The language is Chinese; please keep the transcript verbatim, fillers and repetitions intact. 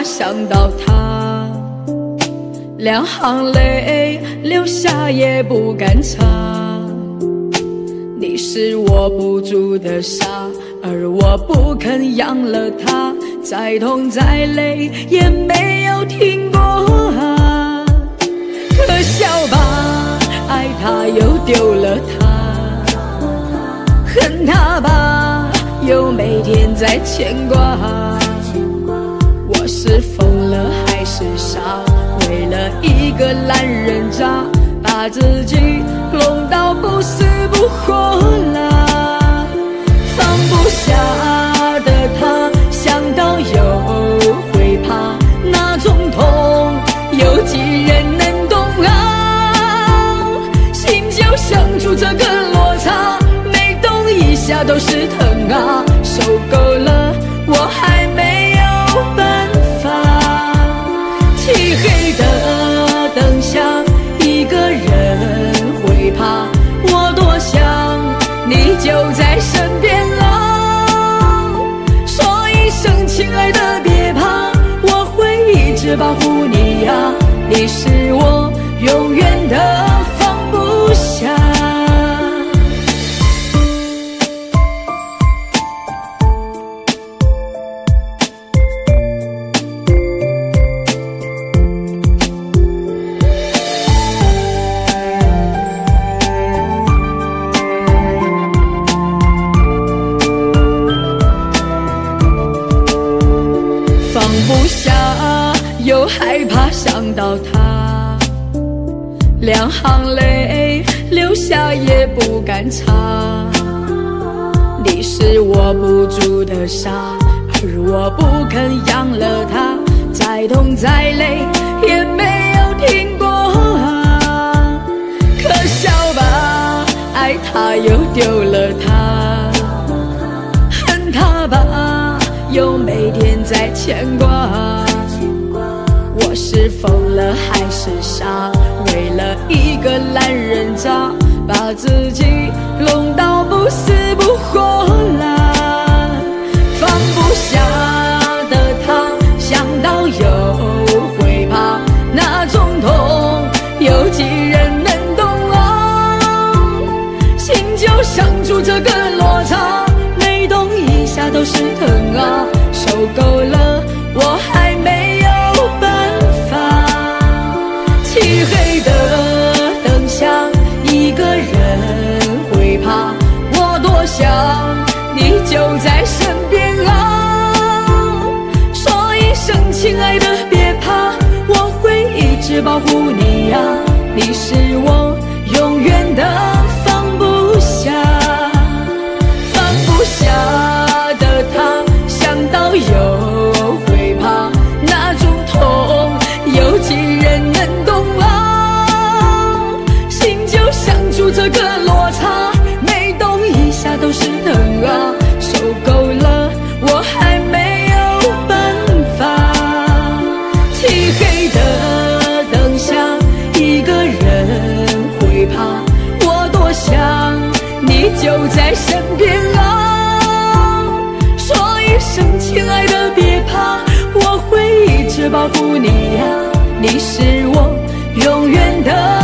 怕想到他，两行泪流下也不敢擦。你是握不住的沙，而我不肯养了它，再痛再累也没有停过啊。可笑吧，爱他又丢了他，恨他吧又每天在牵挂。我是疯了还是傻，为了一个烂人渣，把自己弄到不死不活啦。放不下的他，想到又会怕，那种痛有几人能懂啊？心就像住这个落差，每动一下都是疼啊。受够了我还没有办法，漆黑的灯下一个人会怕，我多想你就在身边啊。说一声亲爱的别怕，我会一直保护你啊。你是我永远的放不下。放不下又害怕想到他，两行泪流下也不敢擦。你是握不住的沙，而我不肯养了它，再痛再累也没有停过啊。可笑吧，爱他又丢了他，恨他吧又每天在牵挂。我是疯了还是傻，为了一个烂人渣，把自己弄到不死不活啦。放不下的他，想到又会怕，那种痛有几人能懂啊？心就像住这个落差，每动一下都是疼啊。受够了我还没有办法，漆黑的灯下一个人会怕，我多想你就在身边啊。说一声亲爱的别怕，我会一直保护你啊。你是我永远的放不下，放不下的他，想到又会怕，那种痛有几人能懂啊？心就像住这个落差，每动一下都是疼啊。受够了我还没有办法，漆黑的灯下一个人会怕，我多想你就在身边啊。说一声亲爱的别怕，我会一直保护你啊。你是我永远的